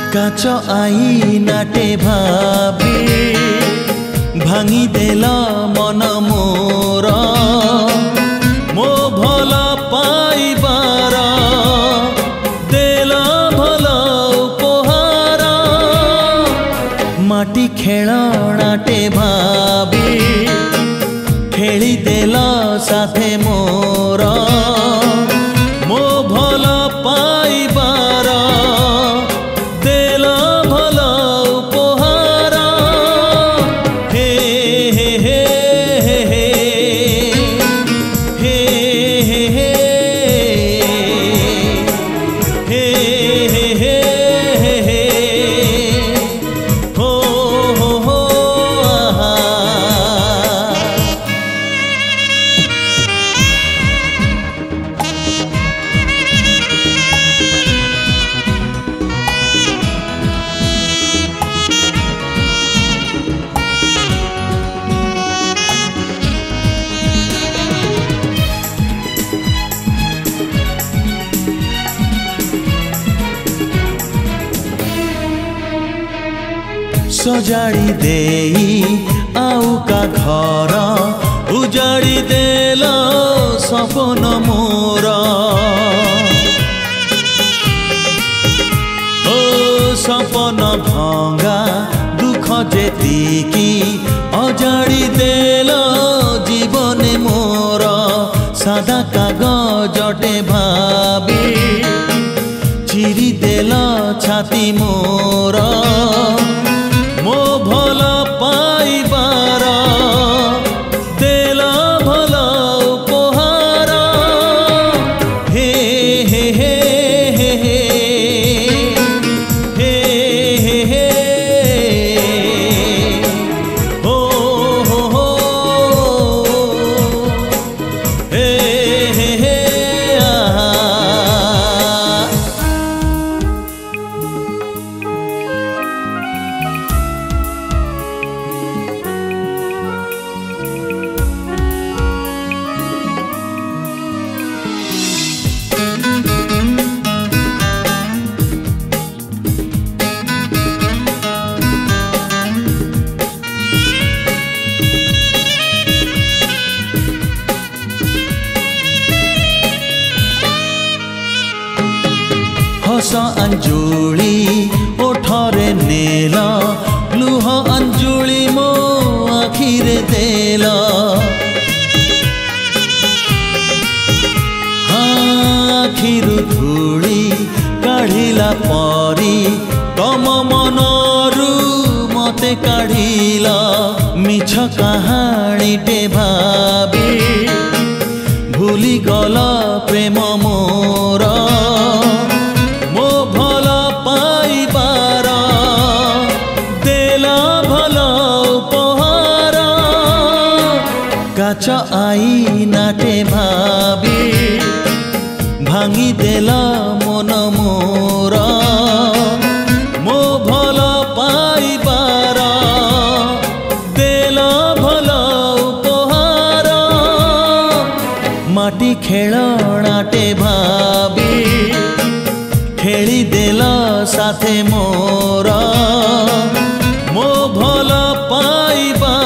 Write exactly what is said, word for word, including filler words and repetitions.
काच आईनाटे भाबी भांगी देल मन मोर मो भल पाइबार देल भल उपहार माटी खेलनाटे भाबी खेली देल साथे मोर मो भल पाइबार देल भल उपहार हे हे हे हे हे हे हे हे हे हे हे हे हो हो हो आहा। सजाड़ी देई आउ का घर उजाड़ी देल सपन मोर ओ सपन भंगा दुख जेतिकी अजाड़ी देल जीवन मोर सादा कागजटे भाबी चिरी देल छाती मोर मो भल पाइबार देल भल उपहार हे हे हे हे हे हे हे हो हो हो हे हे हे आहा। हस अंजुली ओठरे नेल लुह अंजुली मो आखिरे देल आखिरु धूली काढ़िला परी तम मनरु मते काढ़िल मिछ कहानीटे भाबी भूली गल प्रेम मोर मो भल पाइबार देल भल उपहार काच आईनाटे भाबी भांगी देल मन मोर मो भल पाइबार देल भल उपहार माटी खेलनाटे भाबी खेली देल साथे मोर मो भल पाइबार